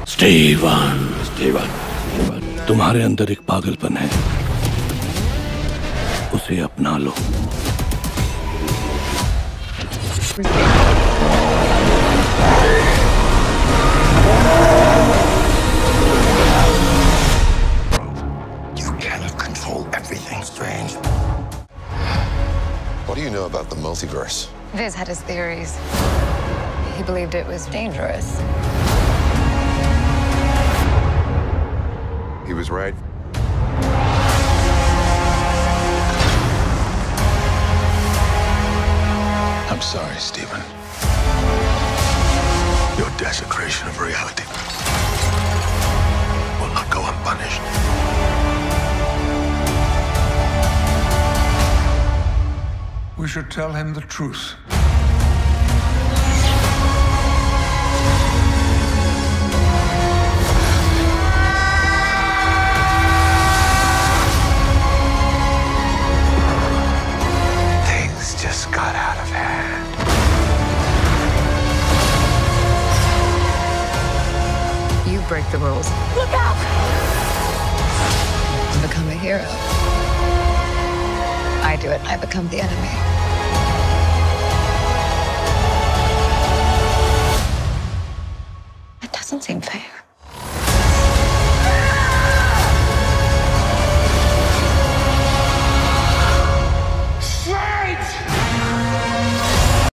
Steven, Steven, तुम्हारे अंदर एक पागलपन है, उसे अपना लो। You cannot control everything strange. What do you know about the multiverse? Viz had his theories. He believed it was dangerous. He was right. I'm sorry, Stephen. Your desecration of reality will not go unpunished. We should tell him the truth. Things just got out of hand. You break the rules. Look out! You become a hero. I do it, I become the enemy. It doesn't seem fair.